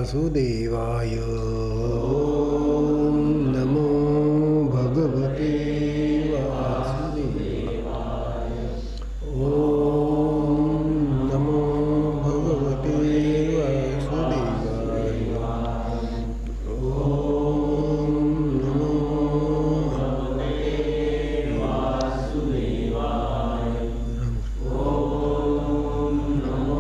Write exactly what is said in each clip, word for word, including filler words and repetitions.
वासुदेवाय. ओम नमो भगवते वासुदेवाय. ओम नमो भगवते वासुदेवाय. ओम नमो भगवते वासुदेवाय. ओम नमो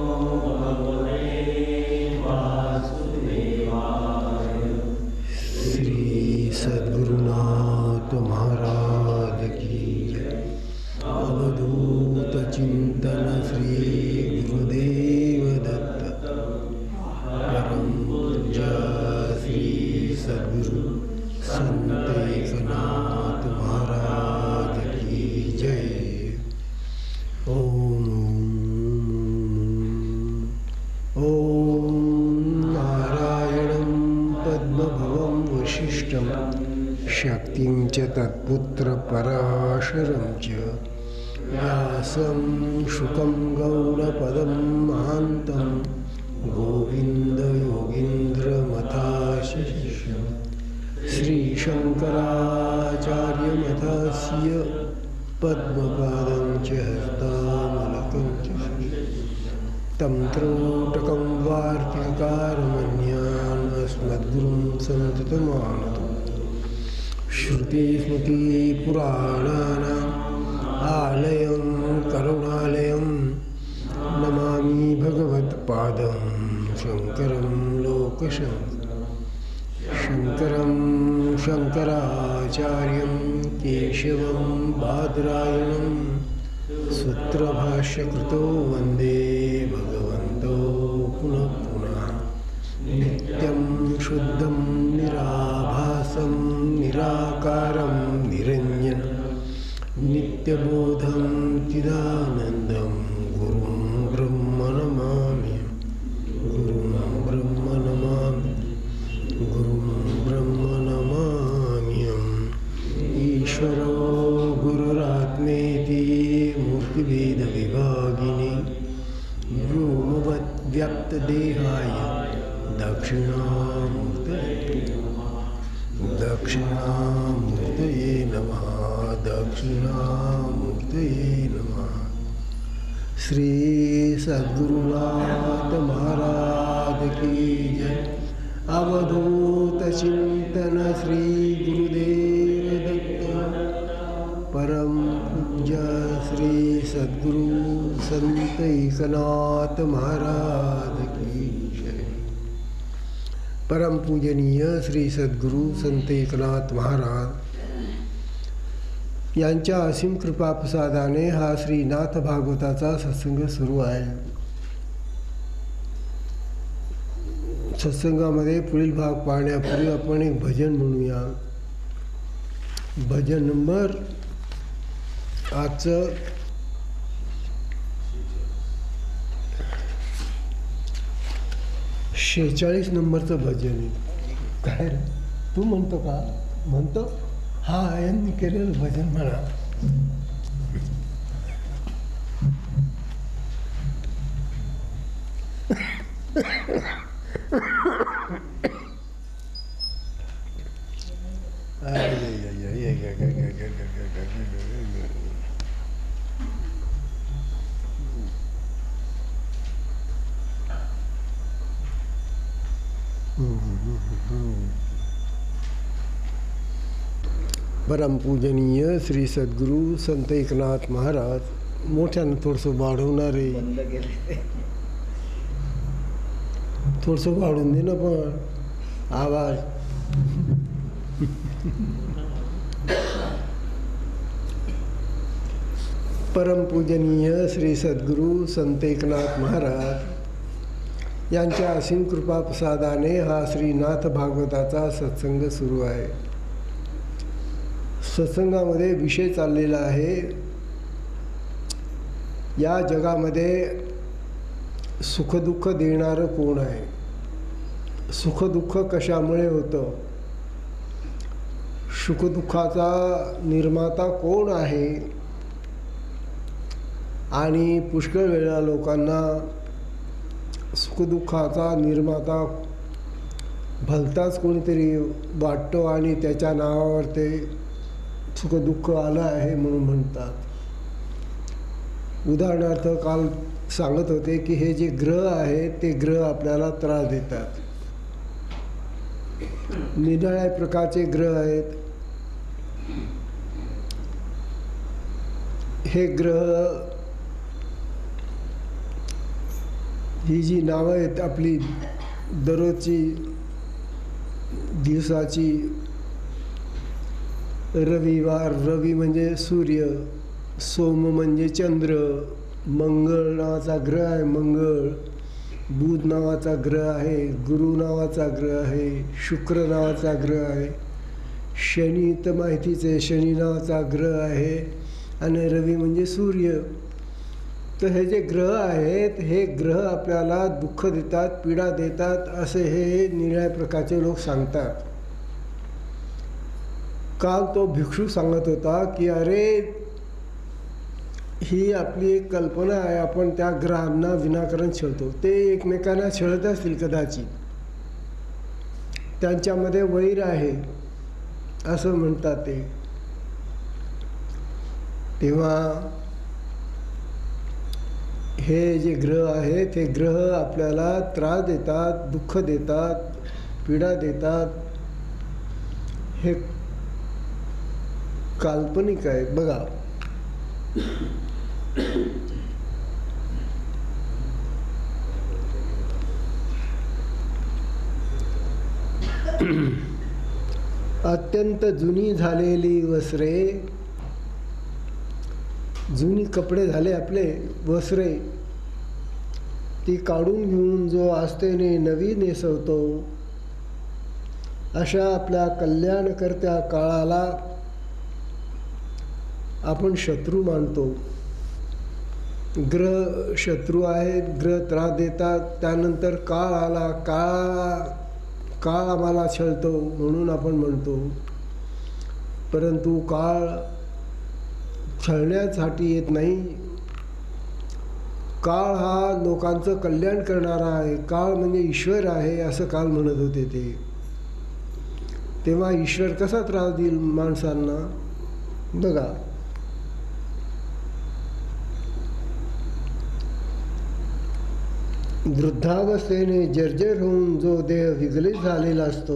सद्गुरुनाथ महाराज की जय. अवधूत चिंतन श्री गुरुदेव दत्त. परम पूज्य श्री सद्गुरु संत एकनाथ महाराज की जय. ओम ओम नारायणं पद्मभवं वशिष्ठं शक्तिं च तत्पुत्र पराशरं च व्यासं शुकं गौडपदं महान्तं गोविन्द योगीन्द्रमथाशिष्यं श्रीशङ्कराचार्यमथास्य पद्मपादं च हस्तामलकं च तं त्रोटकं वार्तिककारमन्यान् अस्मद्गुरुं सन्ततमानतु. श्रुतिस्मृतिपुराणानाम् आलयं करुणालयं नमामि भगवत्पादं शङ्करं लोकशङ्करं. शङ्करं शङ्कराचार्यं केशवं बादरायणं सूत्रभाष्यकृतो वन्दे भगवन्तो पुनः पुनः. नित्यं शुद्धं निराभासं निराकारं निरञ्जनं नित्यबोधं चिदानन्दं गुरुं ब्रह्म नमामि. गुरुं ब्रह्म नमामि. गुरुं ब्रह्म नमाम्यहम्. ईश्वरो गुरुरात्मेति मूर्तिभेदविभागिने व्योमवद्व्याप्तदेहाय दक्षिणामूर्तये दक्षिणामूर्तये नमः. दक्षिणामूर्तये नमः. श्री सद्गुरुनाथ महाराज की जय. अवधूत चिंतन श्री गुरुदेव दत्त. परम पूज्य श्री सद्गुरु संत एकनाथ महाराज की जय. परम पूजनीय श्री सद्गुरु संत एकनाथ महाराज यांच्या असीम कृपाप्रसादाने हा श्रीनाथ भागवताचा सत्संग सुरू आहे. सत्संगामध्ये पुढील भाग पाहण्यापूर्वी आपण एक भजन म्हणूया. भजन नंबर आजचं शेहेचाळीस नंबरचं भजन आहे. काय रे तू म्हणतो का? म्हणतो हा यांनी केलेलं भजन म्हणा. परम पूजनीय श्री सद्गुरु संत एकनाथ महाराज. मोठ्यानं थोडंसं वाढवणार आहे. थोडंसं वाढून दे ना पण आवाज. परम पूजनीय श्री सद्गुरु संत एकनाथ महाराज यांच्या असीम कृपा प्रसादाने हा श्रीनाथ भागवताचा सत्संग सुरू आहे. सत्संगामध्ये विषय चाललेला आहे, या जगामध्ये सुखदुःख देणारं कोण आहे, सुखदुःख कशामुळे होतं, सुखदुःखाचा निर्माता कोण आहे, आणि पुष्कळ वेळा लोकांना सुखदुःखाचा निर्माता भलताच कोणीतरी वाटतो आणि त्याच्या नावावर ते सुखदुःख आलं आहे म्हणून म्हणतात. उदाहरणार्थ काल सांगत होते की हे जे ग्रह आहेत ते ग्रह आपल्याला त्रास देतात. निराळ्या प्रकारचे ग्रह आहेत. हे ग्रह, ही जी नावं आहेत आपली दररोजची दिवसाची, रविवार, रवी म्हणजे सूर्य, सोम म्हणजे चंद्र, मंगळ नावाचा ग्रह आहे मंगळ, बुध नावाचा ग्रह आहे, गुरु नावाचा ग्रह आहे, शुक्र नावाचा ग्रह आहे, शनी तर माहितीच आहे, शनी नावाचा ग्रह आहे, आणि रवी म्हणजे सूर्य. तर हे जे ग्रह आहेत हे ग्रह आपल्याला दुःख देतात, पीडा देतात असे हे निराळ्या प्रकारचे लोक सांगतात. काल तो भिक्षू सांगत होता की अरे ही आपली एक कल्पना आहे, आपण त्या ग्रहांना विनाकारण छळतो. ते एकमेकांना छळत असतील कदाचित, त्यांच्यामध्ये वैर आहे असं म्हणतात ते. तेव्हा हे जे ग्रह आहेत हे ग्रह आपल्याला त्रास देतात, दुःख देतात, पीडा देतात. हे काल्पनिक आहे. बघा, अत्यंत जुनी झालेली वस्त्रे, जुनी कपडे झाले आपले वस्त्रे, ती काढून घेऊन जो आस्थेने नवी नेसवतो, अशा आपल्या कल्याणकर्त्या काळाला आपण शत्रू मानतो. ग्रह शत्रू आहेत, ग्रह त्रास देतात. त्यानंतर काळ आला, काळ काळ आम्हाला छळतो म्हणून आपण म्हणतो. परंतु काळ छळण्यासाठी येत नाही. काळ हा लोकांचं कल्याण करणारा आहे. काळ म्हणजे ईश्वर आहे असं काल म्हणत होते ते. तेव्हा ईश्वर कसा त्रास देईल माणसांना? बघा, वृद्धावस्थेने जर्जर होऊन जो देह विगलित झालेला असतो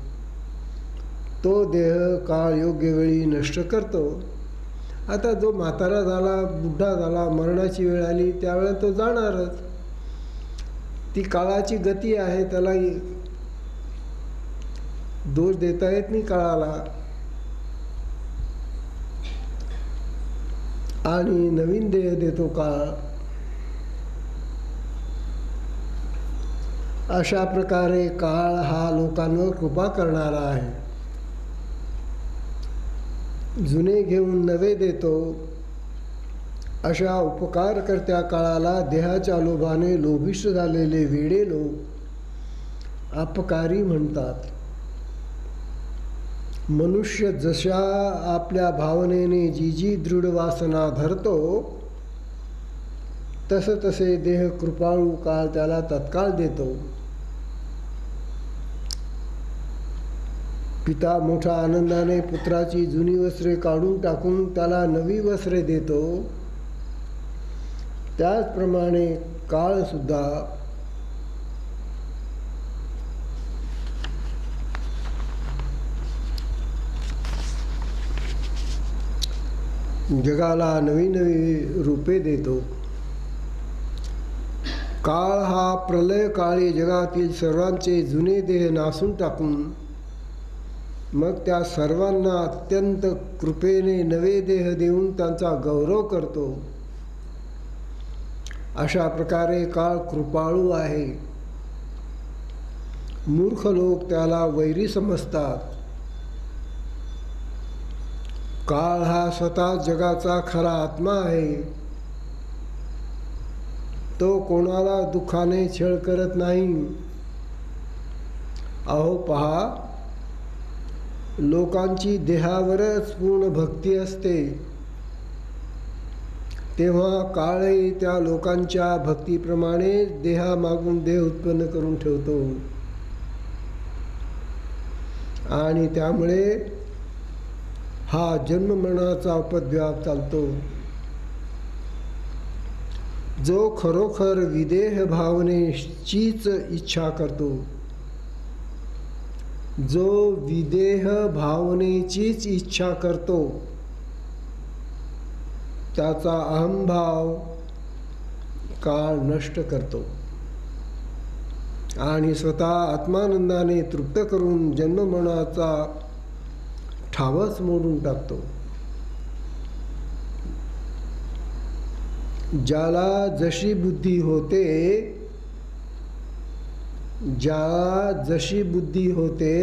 तो देह काळ योग्य वेळी नष्ट करतो. आता जो म्हातारा झाला, बुड्ढा झाला, मरणाची वेळ आली त्यावेळेला तो जाणारच. ती काळाची गती आहे, त्याला दोष देता येत नाही काळाला. आणि नवीन देह देतो काळ. अशा प्रकारे काळ हा लोकांवर कृपा करणारा आहे. जुने घेऊन नवे देतो. अशा उपकारकर्त्या काळाला देहाच्या लोभाने लोभिष्ट झालेले वेडे लोक अपकारी म्हणतात. मनुष्य जशा आपल्या भावनेने जी जी दृढ वासना धरतो तसे तसे देह कृपाळू काळ त्याला तत्काळ देतो. पिता मोठ्या आनंदाने पुत्राची जुनी वस्त्रे काढून टाकून त्याला नवी वस्त्रे देतो. त्याचप्रमाणे काळ सुद्धा जगाला नवी नवी रूपे देतो. काळ हा प्रलय काळी जगातील सर्वांचे जुने देह नासून टाकून मग त्या सर्वांना अत्यंत कृपेने नवे देह देऊन त्यांचा गौरव करतो. अशा प्रकारे काळ कृपाळू आहे. मूर्ख लोक त्याला वैरी समजतात. काळ हा स्वतः जगाचा खरा आत्मा आहे. तो कोणाला दुःखाने छळ करत नाही. अहो पहा, लोकांची देहावरच पूर्ण भक्ती असते, तेव्हा काळही त्या लोकांच्या भक्तीप्रमाणे देहामागून देह उत्पन्न करून ठेवतो. आणि त्यामुळे हा जन्ममरणाचा उपद्व्याप चालतो. जो खरोखर विदेह भावनेचीच इच्छा करतो, जो विदेह भावनेचीच इच्छा करतो, त्याचा अहंभाव काळ नष्ट करतो आणि स्वतः आत्मानंदाने तृप्त करून जन्ममरणाचा ठावच मोडून टाकतो. ज्याला जशी बुद्धी होते ज्याला जशी बुद्धी होते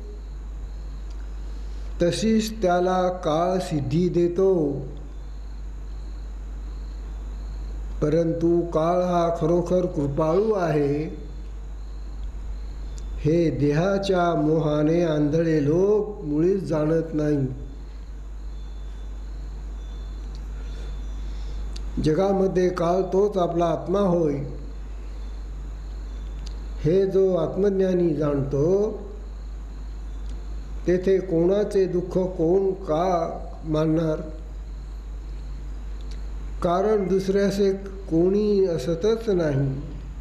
तशीच त्याला काळ सिद्धी देतो. परंतु काळ हा खरोखर कृपाळू आहे हे देहाच्या मोहाने आंधळे लोक मुळीच जाणत नाही. जगामध्ये काळ तोच आपला आत्मा होय हे जो आत्मज्ञानी जाणतो, तेथे कोणाचे दुःख कोण का मानणार? कारण दुसऱ्याचे कोणी असतच नाही.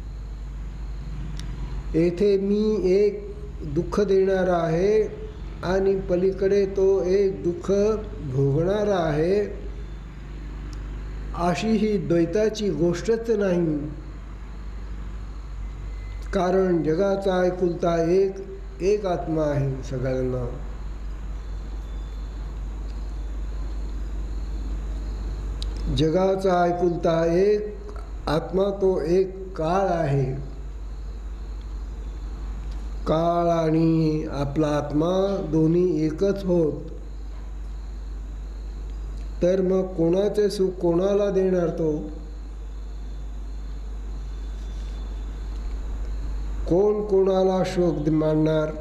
येथे मी एक दुःख देणारा आहे आणि पलीकडे तो एक दुःख भोगणारा आहे, अशी ही द्वैताची गोष्टच नाही. कारण जगाचा एकुलता एक एक आत्मा आहे सगळ्यांना. जगाचा एकुलता एक आत्मा तो एक काळ आहे. काळ आणि आपला आत्मा दोन्ही एकच होत. तर मग कोणाचे सुख कोणाला देणार तो? कोण कोणाला शोक मानणार?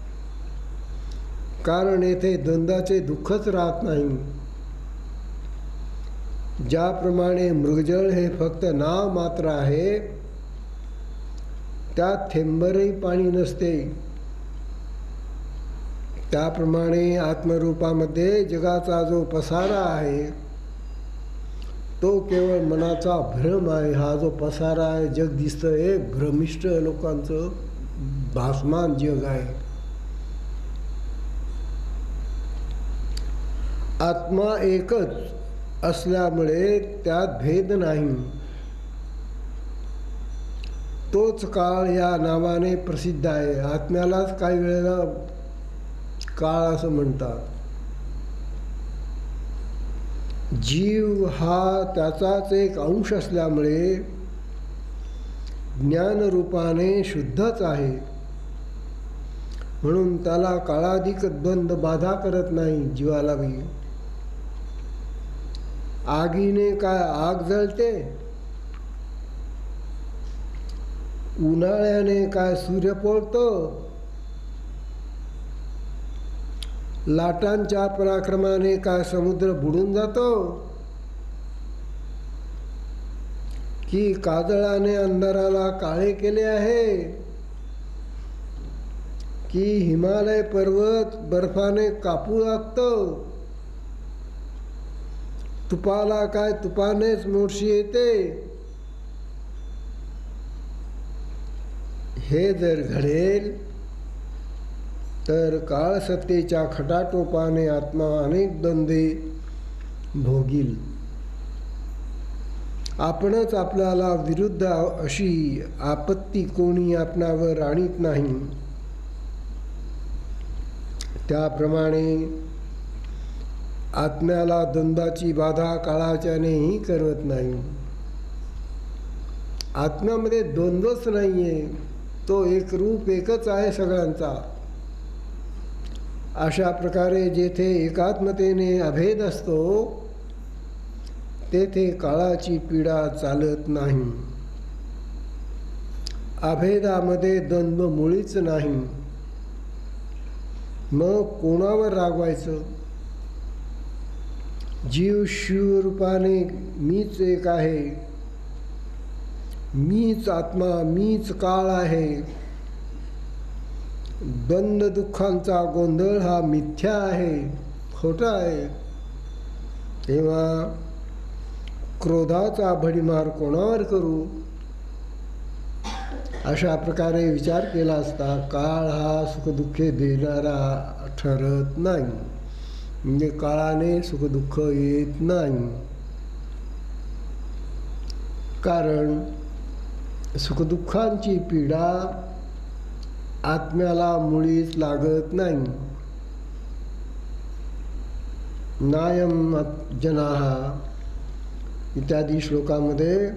कारण येथे द्वंद्वाचे दुःखच राहत नाही. ज्याप्रमाणे मृगजळ हे फक्त नाव मात्र आहे, त्यात थेंबरही पाणी नसते, त्याप्रमाणे आत्मरूपामध्ये जगाचा जो पसारा आहे तो केवळ मनाचा भ्रम आहे. हा जो पसारा आहे, जग दिसतं, हे भ्रमिष्ठ लोकांचं भासमान जग आहे. आत्मा एकच असल्यामुळे त्यात भेद नाही. तोच काळ या नावाने प्रसिद्ध आहे. आत्म्यालाच काही वेळेला काळ असं म्हणतात. जीव हा त्याचाच एक अंश असल्यामुळे ज्ञानरूपाने शुद्धच आहे. म्हणून त्याला काळाधिक द्वंद्व बाधा करत नाही. जीवाला बी आगीने काय आग जळते, उन्हाळ्याने काय सूर्य पोळतो, लाटांच्या पराक्रमाने काय समुद्र बुडून जातो, की काजळाने अंधाराला काळे केले आहे, की हिमालय पर्वत बर्फाने कापू लागतो, तुपाला काय तुपानेच मोर्शी येते. हे जर घडेल तर काळ सत्तेच्या खटाटोपाने आत्मा अनेक द्वंद्वे भोगील. आपणच आपल्याला विरुद्ध अशी आपत्ती कोणी आपणावर आणीत नाही. त्याप्रमाणे आत्म्याला द्वंद्वाची बाधा काळाच्यानेही करत नाही. आत्म्यामध्ये द्वंद्वच नाही आहे, तो एक रूप एकच आहे सगळ्यांचा. अशा प्रकारे जेथे एकात्मतेने अभेद असतो तेथे काळाची पीडा चालत नाही. अभेदामध्ये द्वंद्व मुळीच नाही. मग कोणावर रागवायचं? जीव शिवरूपाने मीच एक आहे, मीच आत्मा, मीच काळ आहे. द्वंद्व दुःखांचा गोंधळ हा मिथ्या आहे, खोटा आहे. तेव्हा क्रोधाचा भडीमार कोणावर करू, अशा प्रकारे विचार केला असता काळ हा सुखदुःखे देणारा ठरत नाही. म्हणजे काळाने सुखदुःख येत नाही. कारण सुखदुःखांची पीडा आत्म्याला मुळीच लागत नाही. नायम जनाः इत्यादी श्लोकामध्ये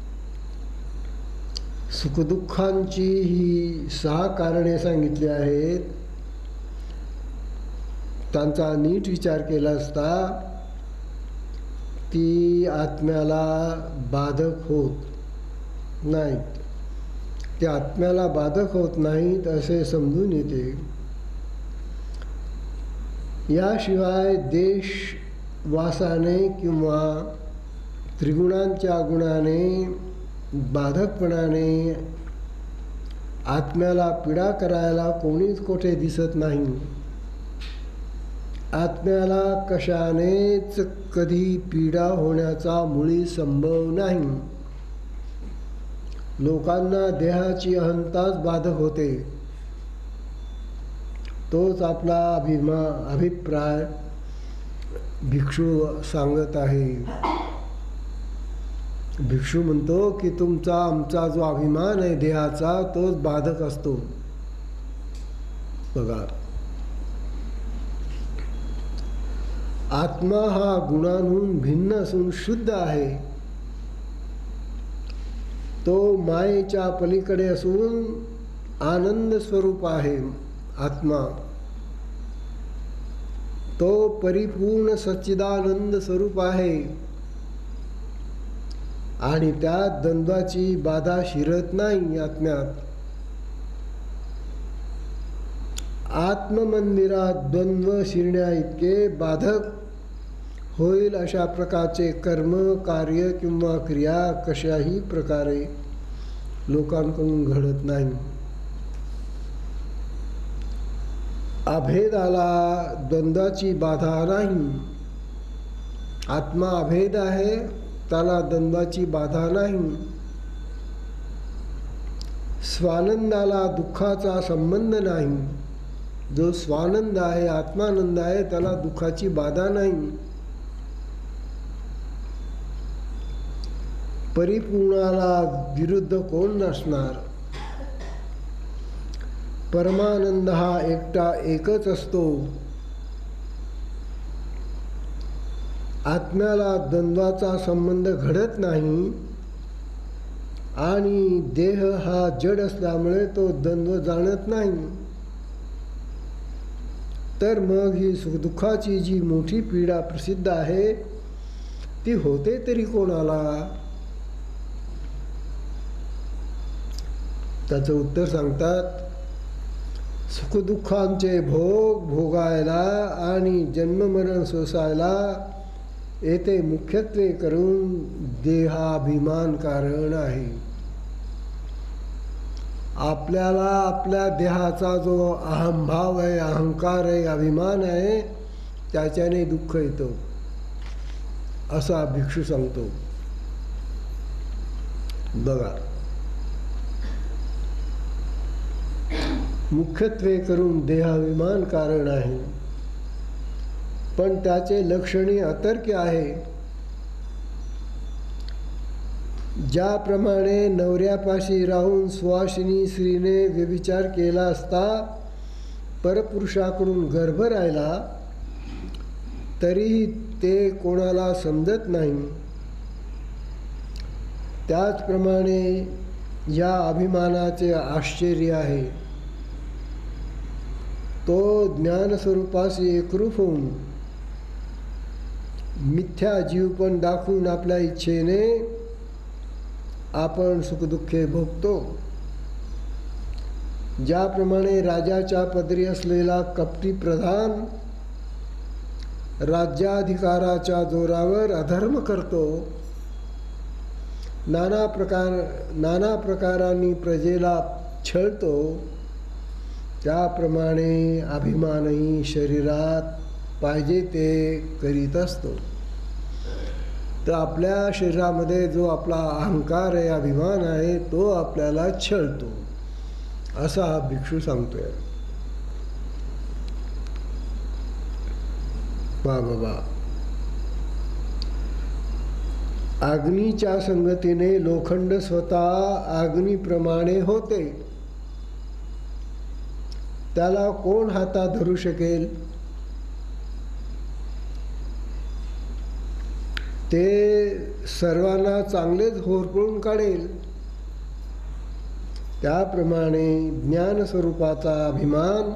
सुखदुःखांची ही सहा कारणे सांगितली आहेत. त्यांचा नीट विचार केला असता ती आत्म्याला बाधक होत नाहीत. ते आत्म्याला बाधक होत नाहीत असे समजून येते. याशिवाय देश वासाने किंवा त्रिगुणांच्या गुणाने बाधकपणाने आत्म्याला पीडा करायला कोणीच कोठे दिसत नाही. आत्म्याला कशानेच कधी पीडा होण्याचा मुळी संभव नाही. लोकांना देहाची अहंताच बाधक होते. तोच आपला अभिमा अभिप्राय भिक्षू सांगत आहे. भिक्षू म्हणतो की तुमचा आमचा जो अभिमान आहे देहाचा तोच बाधक असतो. बघा, आत्मा हा गुणांहून भिन्न असून शुद्ध आहे. तो मायेच्या पलीकडे असून आनंद स्वरूप आहे. आत्मा तो परिपूर्ण सच्चिदानंद स्वरूप आहे आणि त्यात द्वंद्वाची बाधा शिरत नाही. आत्म्यात आत्ममंदिरात द्वंद्व शिरण्या इतके बाधक होईल अशा प्रकारचे कर्म कार्य किंवा क्रिया कशाही प्रकारे लोकांकडून घडत नाही. अभेदाला द्वंद्वाची बाधा नाही. आत्मा अभेद आहे, त्याला द्वंद्वाची बाधा नाही. स्वानंदाला दुःखाचा संबंध नाही. जो स्वानंद आहे, आत्मानंद आहे, त्याला दुःखाची बाधा नाही. परिपूर्णाला विरुद्ध कोण नसणार. परमानंद हा एकटा एकच असतो. आत्म्याला द्वंद्वाचा संबंध घडत नाही आणि देह हा जड असल्यामुळे तो द्वंद्व जाणत नाही. तर मग ही सुखदुःखाची जी मोठी पीडा प्रसिद्ध आहे ती होते तरी कोणाला. त्याचं उत्तर सांगतात, सुखदुःखांचे भोग भोगायला आणि जन्ममरण सोसायला येथे मुख्यत्वे करून देहाभिमान कारण आहे. आपल्याला आपल्या देहाचा जो अहंभाव आहे, अहंकार आहे, अभिमान आहे, त्याच्याने दुःख येतो असा भिक्षू सांगतो. बघा, मुख्यत्वे करून देहाभिमान कारण आहे, पण त्याचे लक्षणे अतर्क्य आहे. ज्याप्रमाणे नवऱ्यापाशी राहून सुवासिनी स्त्रीने व्यभिचार केला असता परपुरुषाकडून गर्भ राहिला तरीही ते कोणाला समजत नाही, त्याचप्रमाणे या अभिमानाचे आश्चर्य आहे. तो ज्ञानस्वरूपाशी एकरूप होऊन मिथ्या जीवपण दाखवून आपल्या इच्छेने आपण सुखदुःखे भोगतो. ज्याप्रमाणे राजाच्या पदरी असलेला कपटी प्रधान राज्याधिकाराच्या जोरावर अधर्म करतो, नाना प्रकार नाना प्रकारांनी प्रजेला छळतो, त्याप्रमाणे अभिमानही शरीरात पाहिजे ते करीत असतो. तर आपल्या शरीरामध्ये जो आपला अहंकार आहे, अभिमान आहे, तो आपल्याला छळतो, असा हा भिक्षू सांगतोय. बा बाबा अग्नीच्या संगतीने लोखंड स्वतः अग्नीप्रमाणे होते. त्याला कोण हातात धरू शकेल? ते सर्वांना चांगलेच होरपळून काढेल. त्याप्रमाणे ज्ञानस्वरूपाचा अभिमान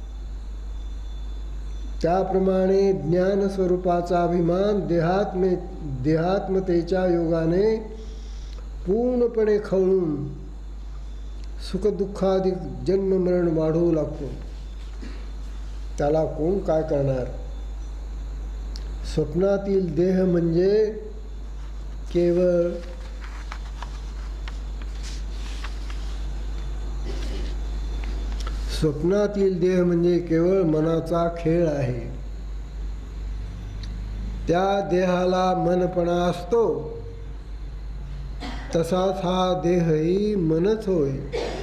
त्याप्रमाणे ज्ञानस्वरूपाचा अभिमान देहात्मे देहात्मतेच्या योगाने पूर्णपणे खवळून सुखदुःखाधिक जन्ममरण वाढवू लागतो. त्याला कोण काय करणार? स्वप्नातील देह म्हणजे केवळ स्वप्नातील देह म्हणजे केवळ मनाचा खेळ आहे. त्या देहाला मनपणा असतो, तसाच हा देहही मनच होय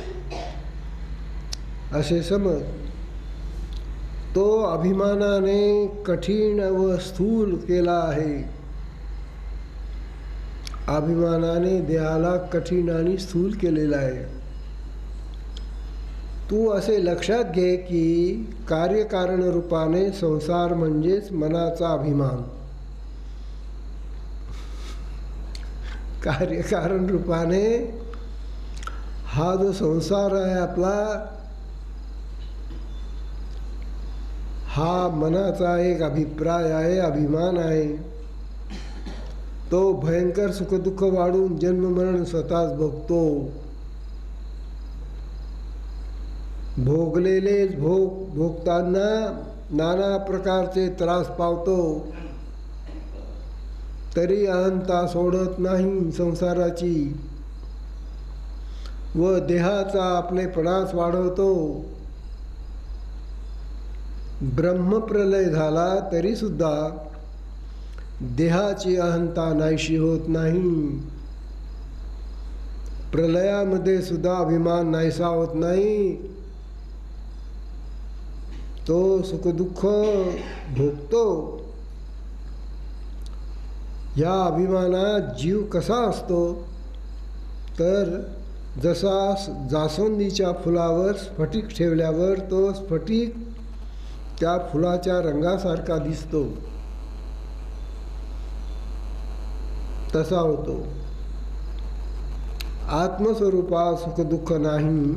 असे समज. तो अभिमानाने कठीण व स्थूल केला आहे. अभिमानाने देहाला कठीण आणि स्थूल केलेला आहे. तू असे लक्षात घे की कार्यकारण रूपाने संसार म्हणजेच मनाचा अभिमान. कार्यकारण रूपाने हा जो संसार आहे आपला, हा मनाचा एक अभिप्राय आहे, अभिमान आहे. तो भयंकर सुखदुःख वाढून जन्ममरण स्वतःच भोगतो. भोगलेलेच भोग भोगताना नाना प्रकारचे त्रास पावतो, तरी अहंता सोडत नाही संसाराची व देहाचा आपलेपणाच वाढवतो. ब्रह्मप्रलय झाला तरी सुद्धा देहाची अहंता नाहीशी होत नाही. प्रलयामध्ये सुद्धा अभिमान नाहीसा होत नाही. तो सुखदुःख भोगतो. या अभिमानात जीव कसा असतो तर जसा जास्वंदीच्या फुलावर स्फटिक ठेवल्यावर तो स्फटिक त्या फुलाच्या रंगासारखा दिसतो, तसा होतो. आत्मस्वरूपात सुखदुःख नाही.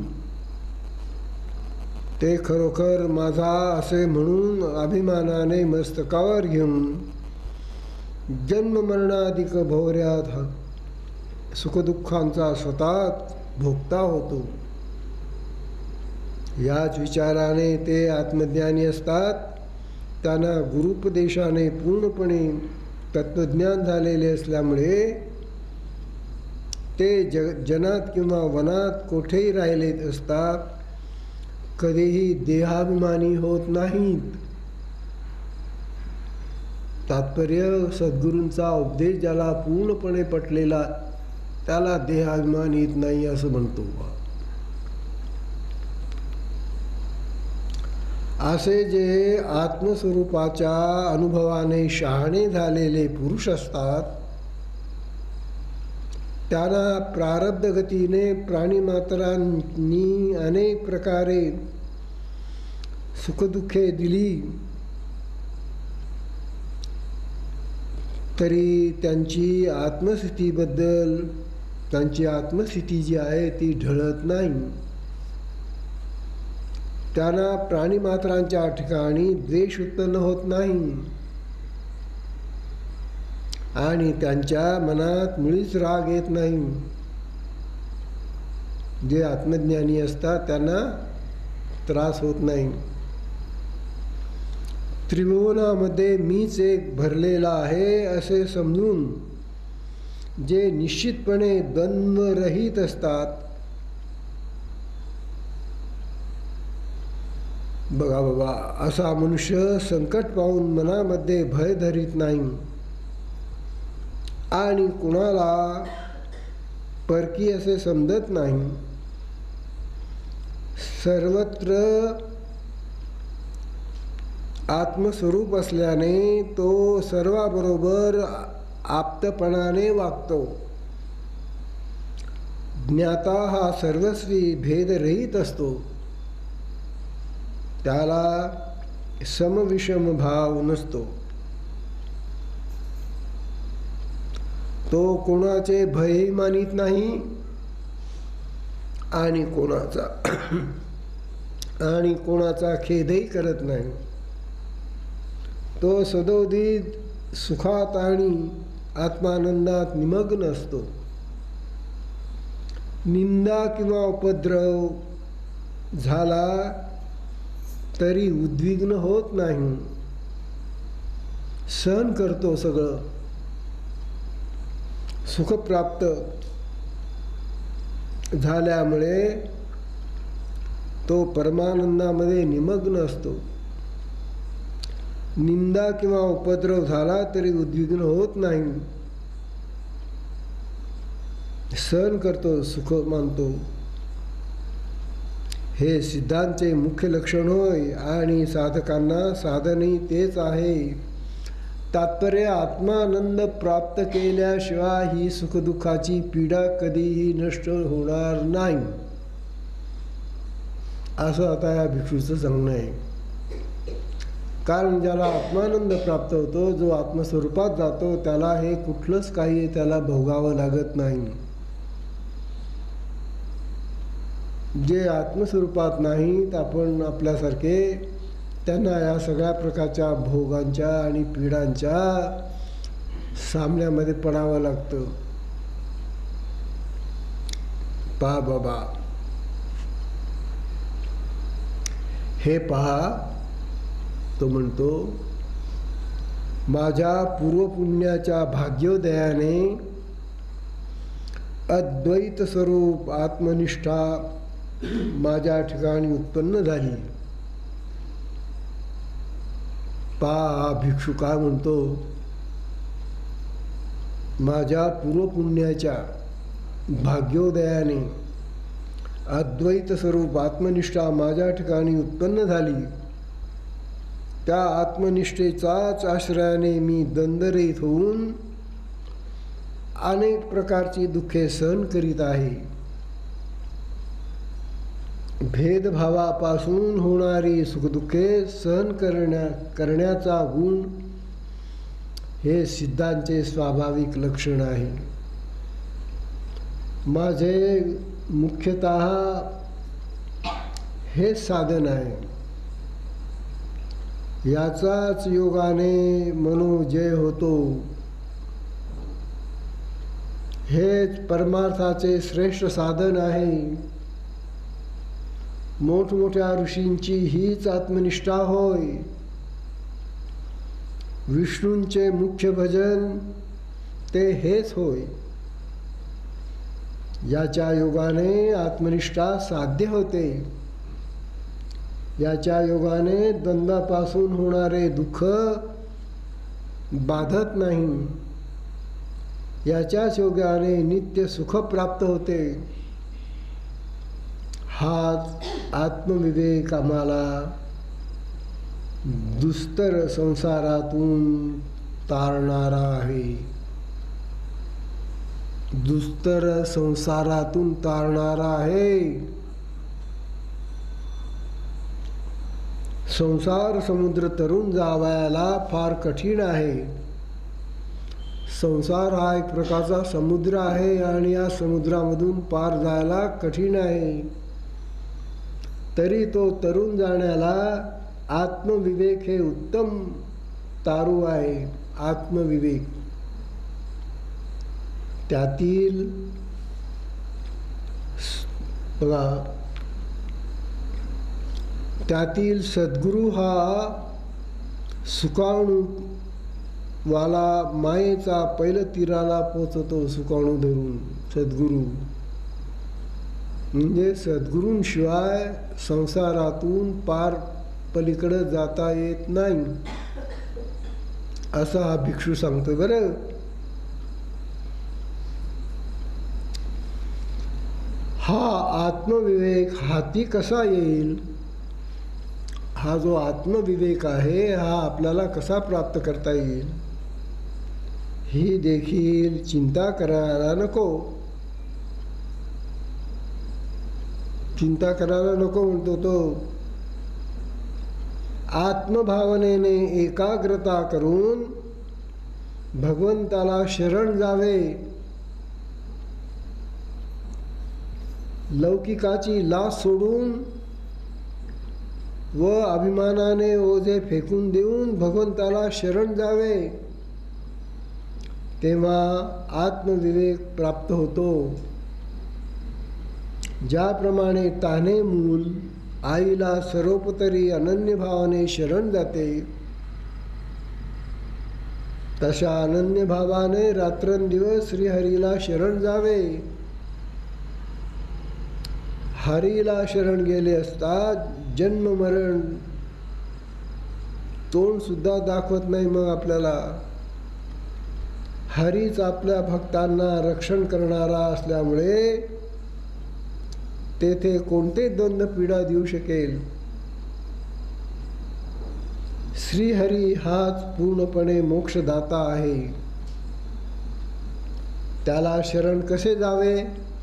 ते खरोखर माझा असे म्हणून अभिमानाने मस्तकावर घेऊन जन्ममरणाधिक भोवऱ्यात सुखदुःखांचा स्वतः भोगता होतो. याच विचाराने ते आत्मज्ञानी असतात. त्यांना गुरुपदेशाने पूर्णपणे तत्वज्ञान झालेले असल्यामुळे ते जग जनात किंवा वनात कोठेही राहिलेत असतात, कधीही देहाभिमानी होत नाहीत. तात्पर्य सद्गुरूंचा उपदेश ज्याला पूर्णपणे पटलेला त्याला देहाभिमान येत नाही असं म्हणतो. असे जे आत्मस्वरूपाच्या अनुभवाने शहाणे झालेले पुरुष असतात, त्यांना प्रारब्ध गतीने प्राणीमात्रांनी अनेक प्रकारे सुखदुःखे दिली तरी त्यांची आत्मस्थितीबद्दल त्यांची आत्मस्थिती जी आहे ती ढळत नाही. त्यांना प्राणीमात्रांच्या ठिकाणी द्वेष उत्पन्न होत नाही आणि त्यांच्या मनात मुळीच राग येत नाही. जे आत्मज्ञानी असतात त्यांना त्रास होत नाही. त्रिभुवनामध्ये मीच एक भरलेला आहे असे समजून जे निश्चितपणे द्वंद्वरहित असतात बघा बाबा, असा मनुष्य संकट पाहून मनामध्ये भय धरीत नाही आणि कुणाला परकी असे समजत नाही. सर्वत्र आत्मस्वरूप असल्याने तो सर्वाबरोबर आप्तपणाने वागतो. ज्ञाता हा सर्वस्वी भेदरहित असतो. त्याला समविषम भाव नसतो. तो कोणाचे भयही मानित नाही आणि कोणाचा आणि कोणाचा खेदही करत नाही. तो सदोदित सुखात आणि आत्मानंदात निमग्न असतो. निंदा किंवा उपद्रव झाला तरी उद्विग्न होत नाही. सहन करतो सगळं. सुख प्राप्त झाल्यामुळे तो परमानंदामध्ये निमग्न असतो. निंदा किंवा उपद्रव झाला तरी उद्विग्न होत नाही. सहन करतो, सुख मानतो. हे सिद्धांचे मुख्य लक्षण होय आणि साधकांना साधनही तेच आहे. तात्पर्य, आत्मानंद प्राप्त केल्याशिवाय ही सुखदुःखाची पीडा कधीही नष्ट होणार नाही, असं आता या भिक्षूचं सांगणं आहे. कारण ज्याला आत्मानंद प्राप्त होतो, जो आत्मस्वरूपात जातो, त्याला हे कुठलंच काही त्याला भोगावं लागत नाही. जे आत्मस्वरूपात नाहीत, आपण आपल्यासारखे, त्यांना या सगळ्या प्रकारच्या भोगांच्या आणि पीडांच्या सामन्यामध्ये पडावं लागतं. पहा बाबा, हे पहा, तो म्हणतो, माझ्या पूर्वपुण्याच्या भाग्योदयाने अद्वैत स्वरूप आत्मनिष्ठा माझ्या ठिकाणी उत्पन्न झाली. पहा भिक्षू काय म्हणतो, माझ्या पूर्वपुण्याच्या भाग्योदयाने अद्वैत स्वरूप आत्मनिष्ठा माझ्या ठिकाणी उत्पन्न झाली. त्या आत्मनिष्ठेचाच आश्रयाने मी दंडरहित होऊन अनेक प्रकारची दुःखे सहन करीत आहे. भेदभावापासून होणारी सुखदुःखे सहन करण्या करण्याचा गुण हे सिद्धांचे स्वाभाविक लक्षण आहे. माझे मुख्यतः हे साधन आहे. याचाच योगाने मनोजय होतो. हेच परमार्थाचे श्रेष्ठ साधन आहे. मोठमोठ्या ऋषींची हीच आत्मनिष्ठा होय. विष्णूंचे मुख्य भजन ते हेच होय. याच्या योगाने आत्मनिष्ठा साध्य होते. याच्या योगाने द्वंद्वापासून होणारे दुःख बाधत नाही. याच्याच योगाने नित्य सुख प्राप्त होते. हाच आत्मविवेक आम्हाला दुस्तर संसारातून तारणारा आहे. दुस्तर संसारातून तारणारा आहे. संसार समुद्र तरून जावयाला फार कठीण आहे. संसार हा एक प्रकारचा समुद्र आहे आणि या समुद्रामधून पार जायला कठीण आहे. तरी तो तरून जाण्याला आत्मविवेक हे उत्तम तारू आहे. आत्मविवेक त्यातील बघा, त्यातील सद्गुरू हा सुकाणू वाला मायेचा पहिलं तीराला पोचतो. सुकाणू धरून सद्गुरू म्हणजे सद्गुरूंशिवाय संसारातून पार पलीकडं जाता येत नाही, असा हा भिक्षू सांगतो बरं. हा आत्मविवेक हाती कसा येईल? हा जो आत्मविवेक आहे हा आपल्याला कसा प्राप्त करता येईल ही देखील चिंता करायला नको. चिंता करायला नको म्हणतो तो. आत्मभावनेने एकाग्रता करून भगवंताला शरण जावे. लौकिकाची लाज सोडून व अभिमानाने ओझे फेकून देऊन भगवंताला शरण जावे. तेव्हा आत्मविवेक प्राप्त होतो. ज्याप्रमाणे तान्हे मूल आईला सर्वोपरी अनन्य भावाने शरण जाते, तशा अनन्य भावाने रात्रंदिवस श्रीहरीला शरण जावे. हरीला शरण गेले असता जन्म मरण तोंड सुद्धा दाखवत नाही. मग आपल्याला हरीच आपल्या भक्तांना रक्षण करणारा असल्यामुळे तेथे कोणते द्वंद्व पीडा देऊ शकेल. श्रीहरी हाच पूर्णपणे मोक्षदाता आहे. त्याला शरण कसे जावे?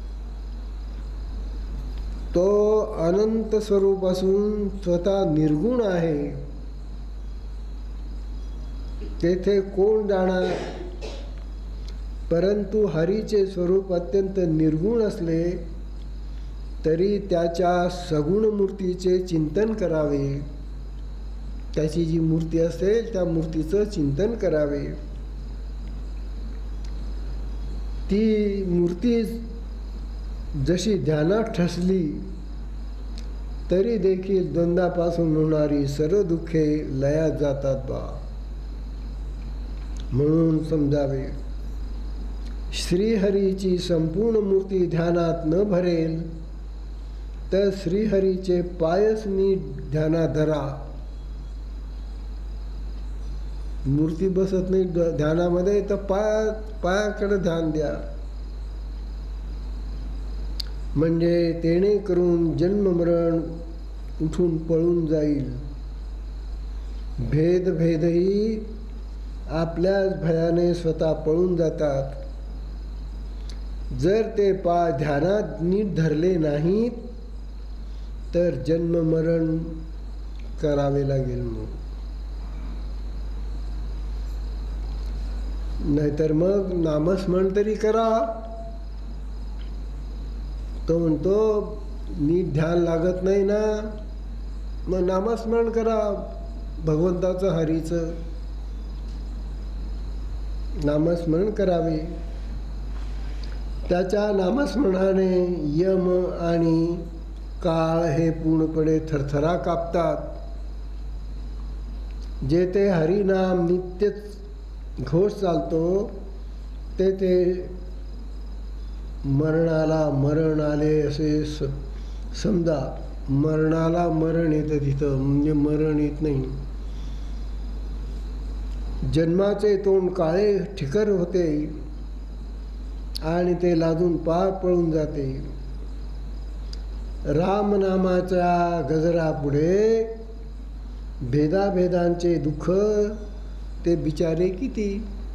तो अनंत स्वरूप असून स्वतः निर्गुण आहे. तेथे कोण जाणार? परंतु हरीचे स्वरूप अत्यंत निर्गुण असले तरी त्याच्या सगुण मूर्तीचे चिंतन करावे. त्याची जी मूर्ती असेल त्या मूर्तीचं चिंतन करावे. ती मूर्ती जशी ध्यानात ठसली तरी देखील द्वंद्वापासून होणारी सर्व दुःखे लयात जातात बा. म्हणून समजावे, श्रीहरीची संपूर्ण मूर्ती ध्यानात न भरेल तर श्रीहरीचे पायच नीट ध्यानात धरा. मूर्ती बसत नाही ध्यानामध्ये तर पाया पायाकडे ध्यान द्या. म्हणजे तेणे करून जन्ममरण उठून पळून जाईल. भेदभेदही आपल्याच भयाने स्वतः पळून जातात. जर ते पाय ध्यानात नीट धरले नाहीत तर जन्ममरण करावे लागेल. मग नाहीतर मग नामस्मरण तरी करा. तो म्हणतो नीट ध्यान लागत नाही ना, मग नामस्मरण करा भगवंताचं, हरीचं नामस्मरण करावे. त्याच्या नामस्मरणाने यम आणि काळ हे पूर्णपणे थरथरा कापतात. जेथे हरिनाम नित्यच घोष चालतो तेथे मरणाला मरण आले असे स समजा. मरणाला मरण येतं तिथं, म्हणजे मरण येत नाही. जन्माचे तोंड काळे ठिकर होते आणि ते लाजून पार पळून जाते. रामनामाच्या गजरापुढे भेदाभेदांचे दुःख ते बिचारे किती.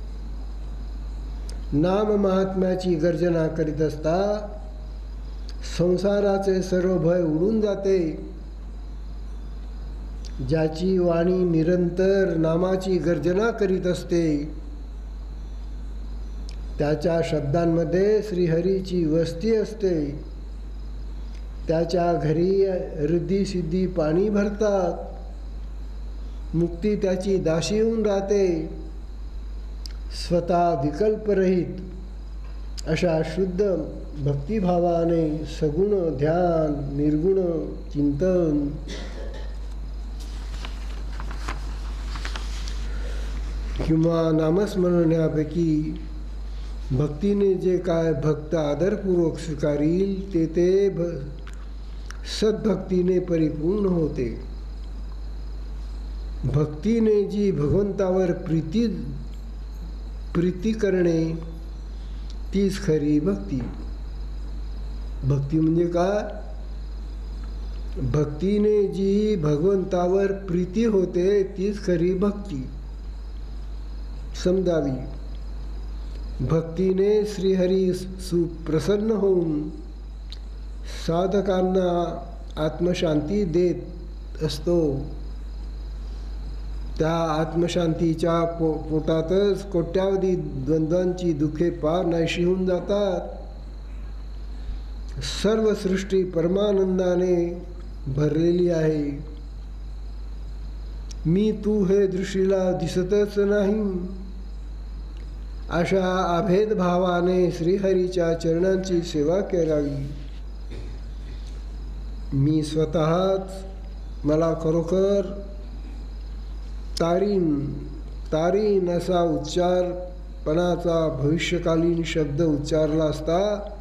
नाम महात्म्याची गर्जना करीत असता संसाराचे सर्व भय उडून जाते. ज्याची वाणी निरंतर नामाची गर्जना करीत असते त्याच्या शब्दांमध्ये श्रीहरीची वस्ती असते. त्याच्या घरी रिद्धी सिद्धी पाणी भरतात. मुक्ती त्याची दाशी होऊन राहते. स्वतः विकल्परहित अशा शुद्ध भक्तिभावाने सगुण ध्यान, निर्गुण चिंतन, किंवा नामस्मरणापैकी भक्तीने जे काय भक्त आदरपूर्वक स्वीकारील ते ते भ सद्भक्तीने परिपूर्ण होते. भक्तीने जी भगवंतावर प्रीती प्रीती करणे तीच खरी भक्ती. भक्ती म्हणजे काय? भक्तीने जी भगवंतावर प्रीती होते तीच खरी भक्ती समजावी. भक्तीने श्रीहरी सुप्रसन्न होऊन साधकांना आत्मशांती देत असतो. त्या आत्मशांतीच्या पो पोटातच कोट्यावधी द्वंद्वांची दुःखे पार नाहीशी होऊन जातात. सर्व सृष्टी परमानंदाने भरलेली आहे. मी तू हे दृष्टीला दिसतच नाही. अशा अभेद भावाने श्रीहरीच्या चरणांची सेवा करावी. मी स्वतःच मला खरोखर तारीन तारीन असा उच्चारपणाचा भविष्यकालीन शब्द उच्चारला असता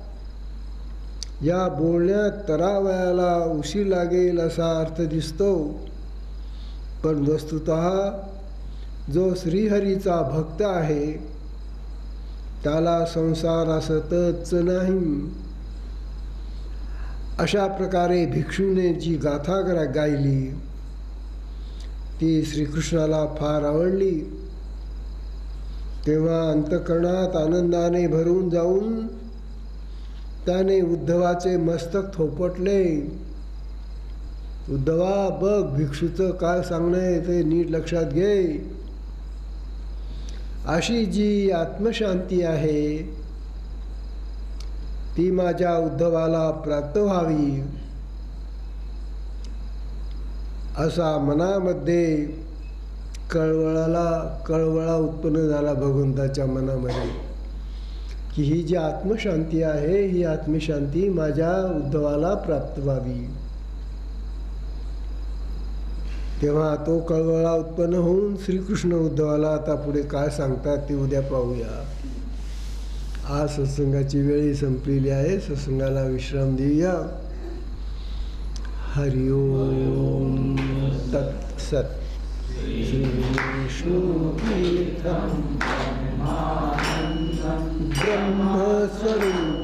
या बोलण्यात तरावयाला उशीर लागेल असा अर्थ दिसतो. पण वस्तुतः जो श्रीहरीचा भक्त आहे त्याला संसार असतच नाही. अशा प्रकारे भिक्षूने जी गाथा गायली ती श्रीकृष्णाला फार आवडली. तेव्हा अंतःकरणात आनंदाने भरून जाऊन त्याने उद्धवाचे मस्तक थोपटले. उद्धवा, बघ भिक्षूचं काय सांगणं ते नीट लक्षात घे. अशी जी आत्मशांती आहे ती माझ्या उद्धवाला प्राप्त व्हावी असा मनामध्ये कळवळाला कळवळा उत्पन्न झाला भगवंताच्या मनामध्ये की ही जी आत्मशांती आहे ही आत्मशांती माझ्या उद्धवाला प्राप्त व्हावी. तेव्हा तो कळवळा उत्पन्न होऊन श्रीकृष्ण उद्धवाला आता पुढे काय सांगतात ते उद्या पाहूया. आज सत्संगाची वेळ संपलेली आहे. सत्संगाला विश्राम देऊया. हरि ओम तत्सत. श्री विष्णु तीर्थम ब्रह्मस्वरूपम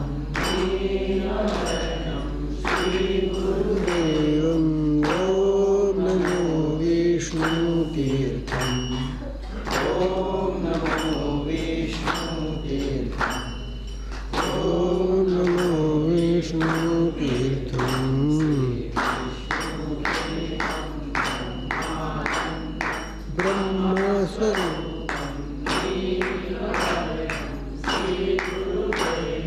गुरुदेवं ओम नमो विष्णु तीर्थम. ओम नमो विष्णु तीर्थम. ओम नमो विष्णु तीर्थम. ब्रह्मस्वरूपम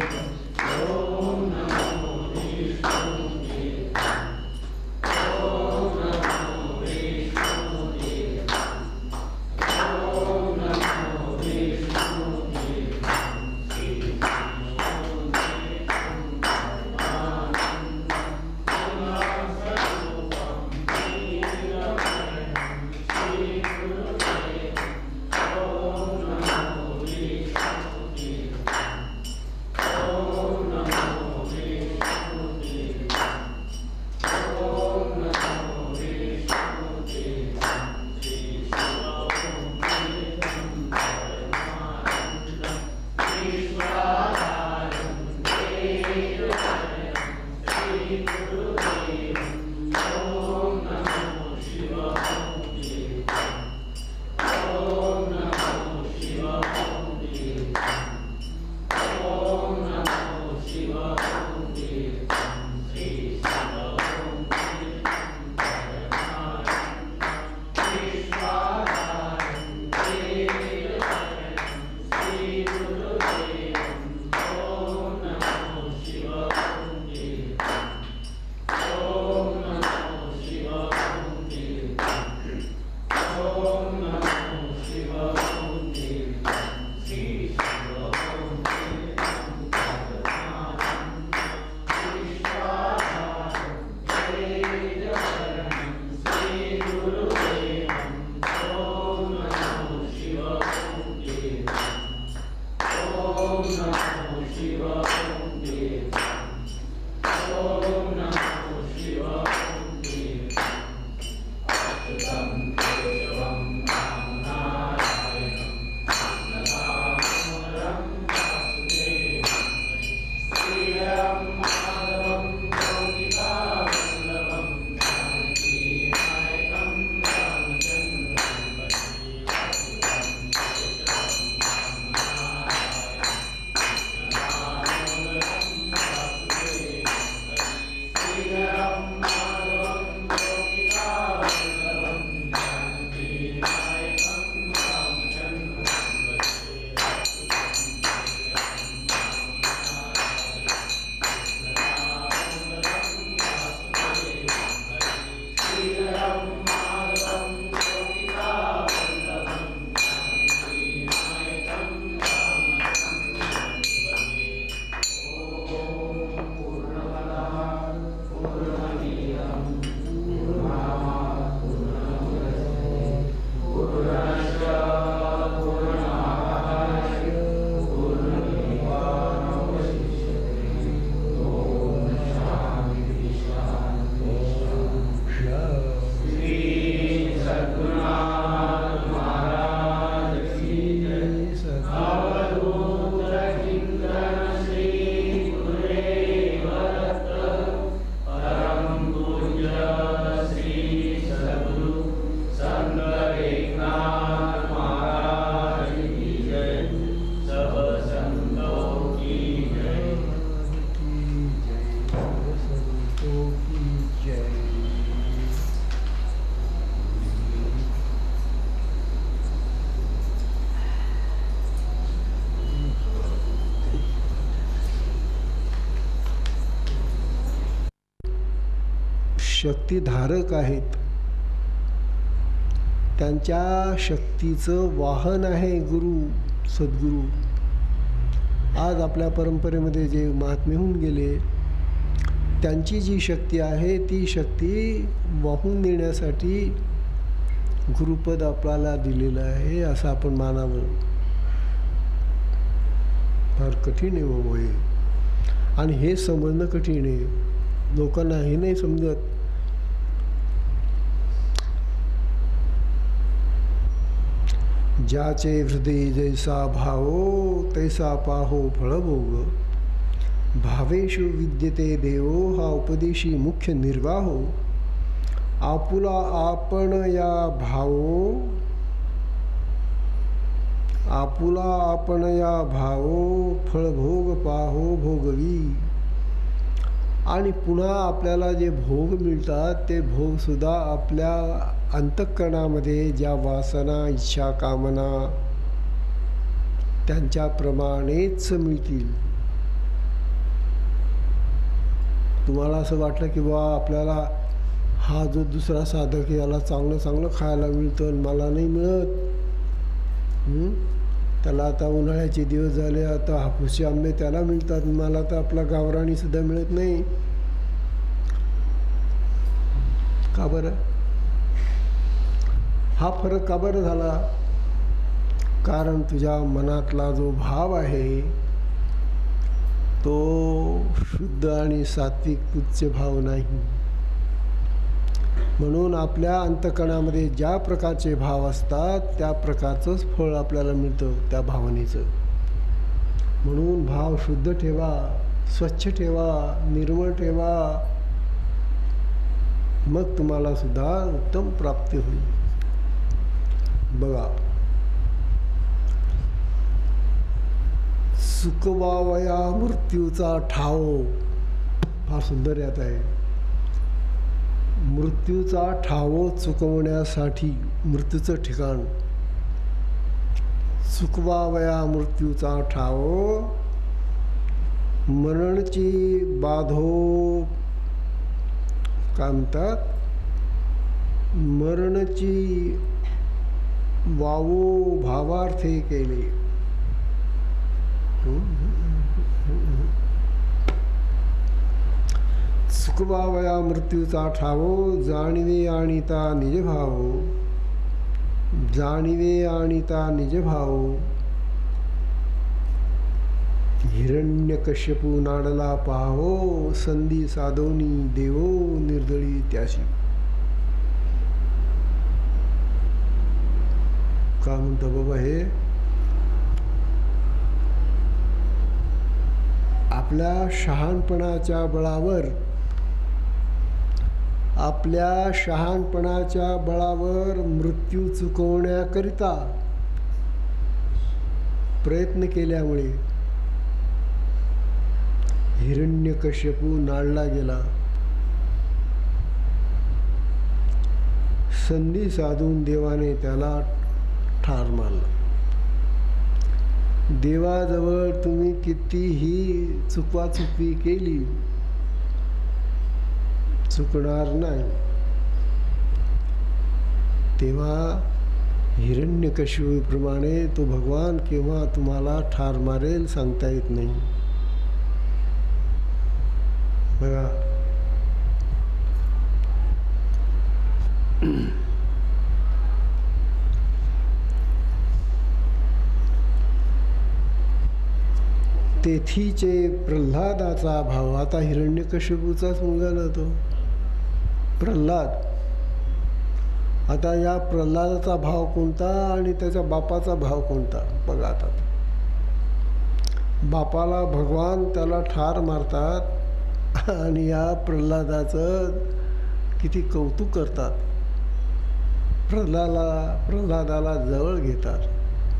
शक्तिधारक आहेत. त्यांच्या शक्तीचं वाहन आहे गुरु, सद्गुरू. आज आपल्या परंपरेमध्ये जे महात्मे होऊन गेले, त्यांची जी शक्ती आहे ती शक्ती वाहून नेण्यासाठी गुरुपद आपल्याला दिलेलं आहे असं आपण मानावं. फार कठीण आहे बाबा हे, आणि हे समजणं कठीण आहे. लोकांना हे नाही समजत. ज्याचे हृदय जैसा भावो तैसा पाहो फळभोग. भावेषु विद्यते देवो हा उपदेशी मुख्य निर्वाहो. आपुला आपण या भावो, आपुला आपण या भावो फळभोग पाहो भोगवी. आणि पुन्हा आपल्याला जे भोग मिळतात ते भोगसुद्धा आपल्या अंतःकरणामध्ये ज्या वासना, इच्छा, कामना त्यांच्याप्रमाणेच मिळतील. तुम्हाला असं वाटलं की बा आपल्याला हा जो दुसरा साधक याला चांगलं चांगलं खायला मिळतं आणि मला नाही मिळत, त्याला आता उन्हाळ्याचे दिवस झाले, आता हापूसचे आंबे त्याला मिळतात, मला तर आपला गावराणी सुद्धा मिळत नाही. का बरं? हा फरक का बरं झाला? कारण तुझ्या मनातला जो भाव आहे तो शुद्ध आणि सात्विक उच्च भाव नाही. म्हणून आपल्या अंतःकरणामध्ये ज्या प्रकारचे भाव असतात त्या प्रकारचंच फळ आपल्याला मिळतं त्या भावनेचं. म्हणून भाव शुद्ध ठेवा, स्वच्छ ठेवा, निर्मळ ठेवा, मग तुम्हाला सुद्धा उत्तम प्राप्ती होईल. बघा, चुकवावया मृत्यूचा ठाव, फार सुंदर यात आहे. मृत्यूचा ठाव चुकवण्यासाठी, मृत्यूचं ठिकाण, चुकवावया मृत्यूचा ठाव, मरणची बाधो, काय म्हणतात, मरणची वावो भावार्थे केले. चुकवावया मृत्यूचा ठावो, जाणिवे आणिता निज भावो, जाणिवे आणिता निज भावो. हिरण्यकश्यपू नाडला पाहो, संधी साधोनी देवो निर्दळी त्याशी. का म्हणतं बाबा हे? आपल्या शहाणपणाच्या बळावर, आपल्या शहाणपणाच्या बळावर मृत्यू चुकवण्याकरिता प्रयत्न केल्यामुळे हिरण्यकश्यपू नाळला गेला. संधी साधून देवाने त्याला ठार मारला. देवाजवळ तुम्ही कितीही चुकवाचुकवी केली, चुकणार नाही. तेव्हा हिरण्यकश्यपूप्रमाणे तो भगवान केव्हा तुम्हाला ठार मारेल सांगता येत नाही. बघा, तेथीचे प्रल्हादाचा भाव, आता हिरण्यकश्यपूचाच मुलगा ना तो प्रल्हाद. आता या प्रल्हादाचा भाव कोणता आणि त्याच्या बापाचा भाव कोणता? बघा, आता बापाला भगवान त्याला ठार मारतात आणि या प्रल्हादाचं किती कौतुक करतात, प्रल्हादाला प्रल्हादाला जवळ घेतात.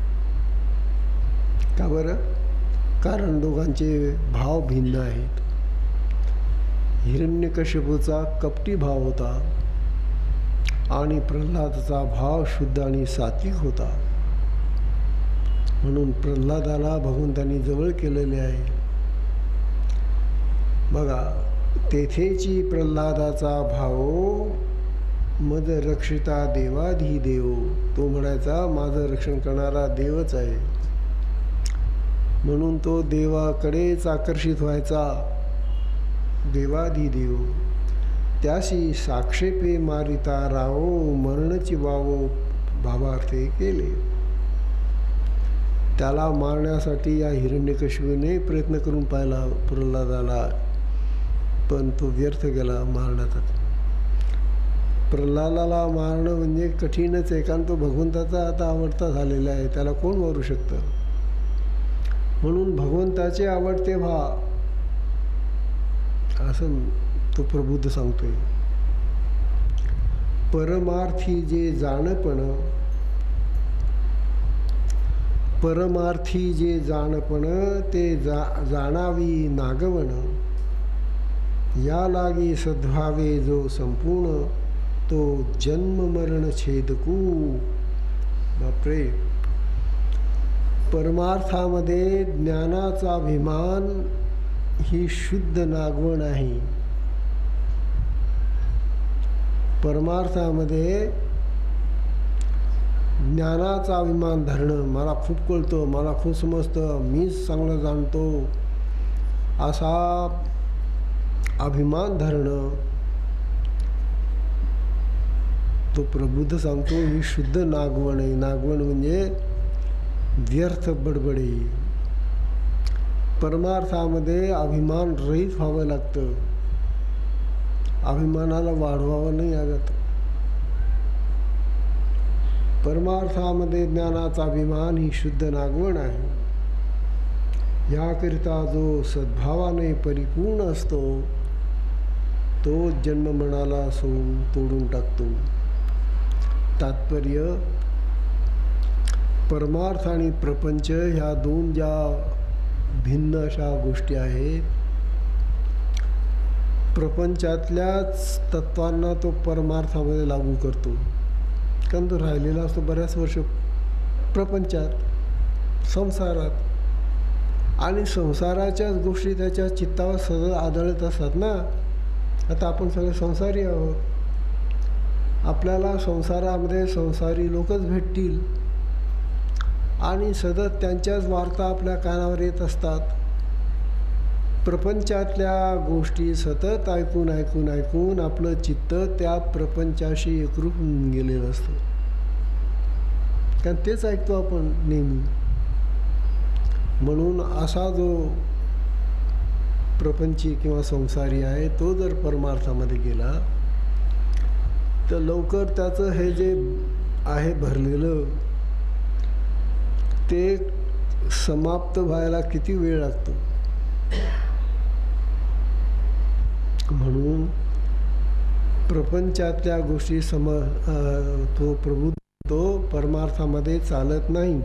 का बरं? कारण दोघांचे भाव भिन्न आहेत. हिरण्यकश्यपूचा कपटी भाव होता आणि प्रल्हादाचा भाव शुद्ध आणि सात्विक होता. म्हणून प्रल्हादाला भगवंतांनी जवळ केलेले आहे. बघा, तेथेची प्रल्हादाचा भाव मद रक्षिता देवाधी देव. तो म्हणायचा माझं रक्षण करणारा देवच आहे. म्हणून तो देवाकडेच आकर्षित व्हायचा. देवाधी देव त्याशी साक्षेपे मारिता रावो मरणची वावो भावार्थे केले. त्याला मारण्यासाठी या हिरण्यकशिपूने प्रयत्न करून पाहिला प्रल्हादाला, पण तो व्यर्थ गेला मारण्याचा. प्रल्हादाला मारणं म्हणजे कठीणच आहे, कारण तो भगवंताचा आता आवडता झालेला आहे. त्याला कोण मारू शकतं? म्हणून भगवंताचे आवडते व्हा असं तो प्रबुद्ध सांगतोय. परमार्थी जे जाणपण परमार्थी जे जाणपण ते जा जाणावी नागवण. या लागी सद्भावे जो संपूर्ण तो जन्म मरण छेदकू. बापरे, परमार्थामध्ये ज्ञानाचा अभिमान ही शुद्ध नागवण आहे. परमार्थामध्ये ज्ञानाचा अभिमान धरणं, मला खूप कळतं, मला खूप समजतं, मीच चांगलं जाणतो असा अभिमान धरणं, तो प्रबुद्ध सांगतो ही शुद्ध नागवण आहे. नागवण म्हणजे व्यर्थ बडबडे. परमार्थामध्ये अभिमान रहित व्हावं लागतं. अभिमानाला वाढवावं नाही लागत. परमार्थामध्ये ज्ञानाचा अभिमान ही शुद्ध नागवण आहे. याकरिता जो सद्भावाने परिपूर्ण असतो तो जन्म मनाला सोडून तोडून टाकतो. तात्पर्य, परमार्थ आणि प्रपंच ह्या दोन ज्या भिन्न अशा गोष्टी आहेत, प्रपंचातल्याच तत्वांना तो परमार्थामध्ये लागू करतो. कारण तो राहिलेला असतो बऱ्याच वर्ष प्रपंचात, संसारात, आणि संसाराच्याच गोष्टी त्याच्या चित्तावर सतत आदळत असतात ना. आता आपण सगळे संसारी आहोत. आपल्याला संसारामध्ये संसारी लोकच भेटतील आणि सतत त्यांच्याच वार्ता आपल्या कानावर येत असतात. प्रपंचातल्या गोष्टी सतत ऐकून ऐकून ऐकून आपलं चित्त त्या प्रपंचाशी एकरूप होऊन गेलेलं असतं. कारण तेच ऐकतो आपण नेहमी. म्हणून असा जो प्रपंची किंवा संसारी आहे तो जर परमार्थामध्ये गेला तर लवकर त्याचं हे जे आहे भरलेलं ते समाप्त व्हायला किती वेळ लागतो. म्हणून प्रपंचातल्या गोष्टी सम तो प्रबुद्ध तो परमार्थामध्ये चालत नाही.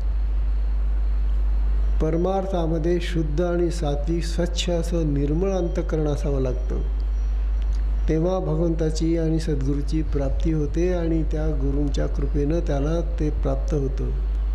परमार्थामध्ये शुद्ध आणि सात्विक स्वच्छ असं निर्मळ अंतःकरण असावं लागतं. तेव्हा भगवंताची आणि सद्गुरूची प्राप्ती होते आणि त्या गुरूंच्या कृपेनं त्याला ते प्राप्त होतं.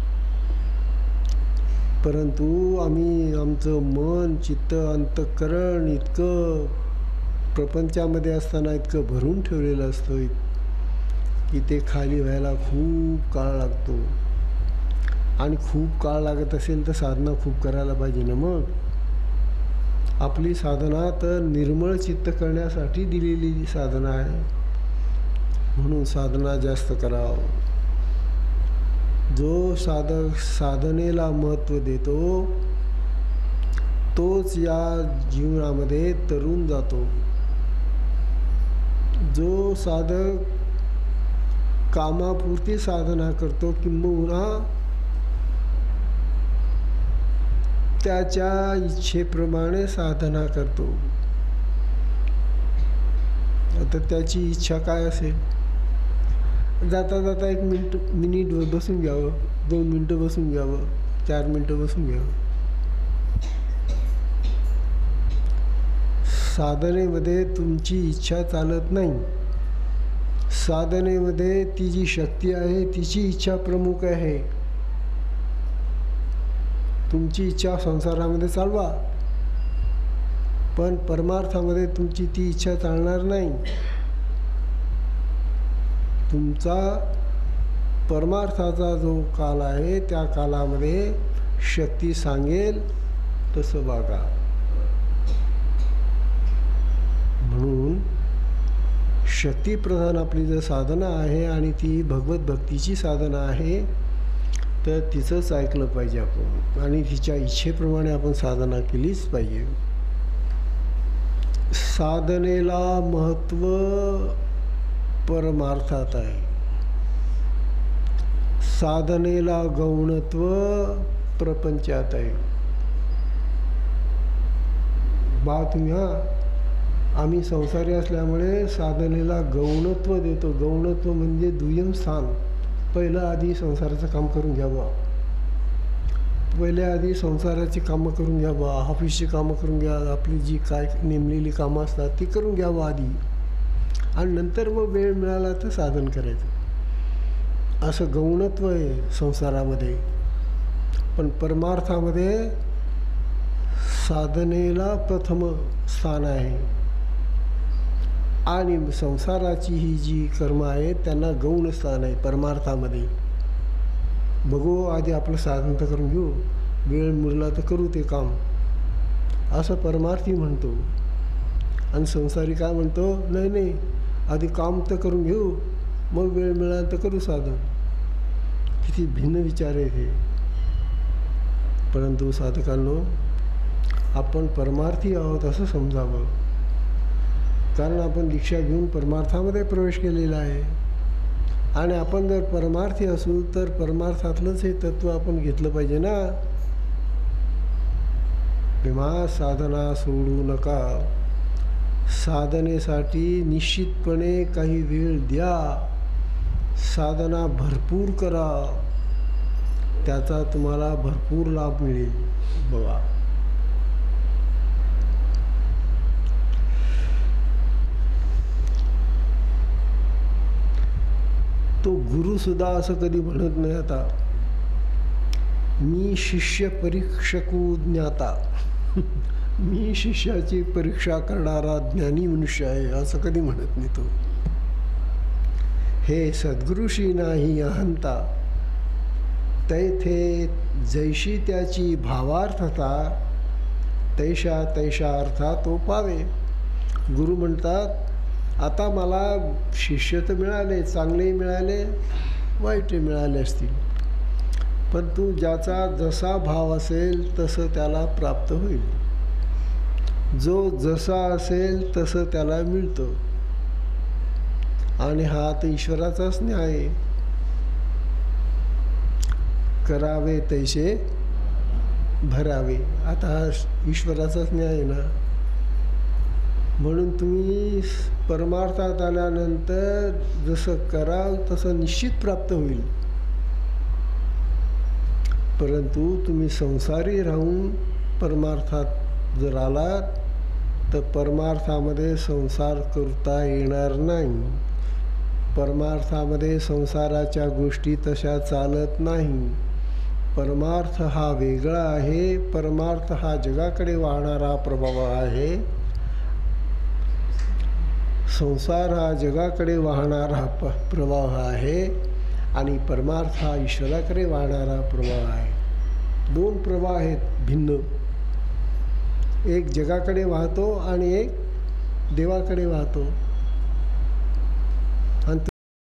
परंतु आम्ही आमचं मन चित्त अंतःकरण इतकं प्रपंचामध्ये असताना इतकं भरून ठेवलेलं असतं की ते खाली व्हायला खूप काळ लागतो. आणि खूप काळ लागत असेल तर साधना खूप करायला पाहिजे ना. मग आपली साधना तर निर्मळ चित्त करण्यासाठी दिलेली साधना आहे. म्हणून साधना जास्त करावं. जो साधक साधनेला महत्त्व देतो तोच या जीवनामध्ये तरुण जातो. जो साधक कामापुरती साधना करतो किंबहुना त्याच्या इच्छेप्रमाणे साधना करतो, आता त्याची इच्छा काय असेल, जाता जाता एक मिनिट मिनिट बसून घ्यावं, दोन मिनटं बसून घ्यावं, चार मिनटं बसून घ्यावं. साधनेमध्ये तुमची इच्छा चालत नाही. साधनेमध्ये ती जी शक्ती आहे तिची इच्छा प्रमुख आहे. तुमची इच्छा संसारामध्ये चालवा, पण परमार्थामध्ये तुमची ती इच्छा चालणार नाही. तुमचा परमार्थाचा जो काल आहे त्या कालामध्ये शक्ती सांगेल तसं वागा. म्हणून शक्तिप्रधान आपली जर साधना आहे आणि ती भगवत भक्तीची साधना आहे तर तिचंच ऐकलं पाहिजे आपण आणि तिच्या इच्छेप्रमाणे आपण साधना केलीच पाहिजे. साधनेला महत्त्व परमार्थात आहे. साधनेला गौणत्व प्रपंचात आहे. बा तुम्ही हा आम्ही संसारी असल्यामुळे साधनेला गौणत्व देतो. गौणत्व म्हणजे दुय्यम स्थान. पहिलं आधी संसाराचं काम करून घ्यावं. पहिल्या आधी संसाराची कामं करून घ्यावं. ऑफिसची कामं करून घ्या. आपली जी काय नेमलेली कामं असतात ती करून घ्यावं आधी आणि नंतर मग वेळ मिळाला तर साधन करायचं. असं गौणत्व आहे संसारामध्ये. पण परमार्थामध्ये साधनेला प्रथम स्थान आहे आणि संसाराची ही जी कर्म आहेत त्यांना गौण स्थान आहे परमार्थामध्ये. बघू आधी आपलं साधन तर करून घेऊ, वेळ मिळाला तर करू ते काम, असं परमार्थी म्हणतो. आणि संसारी काय म्हणतो, नाही नाही आधी काम तर करून घेऊ मग वेळ मिळाला तर करू साधन. किती भिन्न विचार आहेत हे. परंतु साधकांनो आपण परमार्थी आहोत असं समजावं. कारण आपण दीक्षा घेऊन परमार्थामध्ये प्रवेश केलेला आहे आणि आपण जर परमार्थी असू तर परमार्थातलंच हे तत्त्व आपण घेतलं पाहिजे ना. तेव्हा साधना सोडू नका. साधनेसाठी निश्चितपणे काही वेळ द्या. साधना भरपूर करा. त्याचा तुम्हाला भरपूर लाभ मिळेल. बघा तो गुरुसुद्धा असं कधी म्हणत नाही आता मी शिष्य परीक्षकू ज्ञाता मी शिष्याची परीक्षा करणारा ज्ञानी मनुष्य आहे असं कधी म्हणत नाही तो. हे सद्गुरुशी नाही अहंता तैथे जैशी त्याची भावार्थता तैशा तैशा अर्था तो पावे. गुरु म्हणतात आता मला शिष्य तर मिळाले, चांगलेही मिळाले वाईटही मिळाले असतील, पण तू ज्याचा जसा भाव असेल तसं त्याला प्राप्त होईल. जो जसा असेल तसं त्याला मिळतं आणि हा तर ईश्वराचाच न्याय आहे. करावे तैसे भरावे. आता हा ईश्वराचाच न्याय आहे ना. म्हणून तुम्ही परमार्थात आल्यानंतर जसं कराल तसं निश्चित प्राप्त होईल. परंतु तुम्ही संसारी राहून परमार्थात जर आलात तर परमार्थामध्ये संसार करता येणार नाही. परमार्थामध्ये संसाराच्या गोष्टी तशा चालत नाही. परमार्थ हा वेगळा आहे. परमार्थ हा जगाकडे वाहणारा प्रभाव आहे. संसार हा जगाकडे वाहणारा प प्रवाह आहे आणि परमार्थ हा ईश्वराकडे वाहणारा प्रवाह आहे. दोन प्रवाह आहेत भिन्न. एक जगाकडे वाहतो आणि एक देवाकडे वाहतो. आणि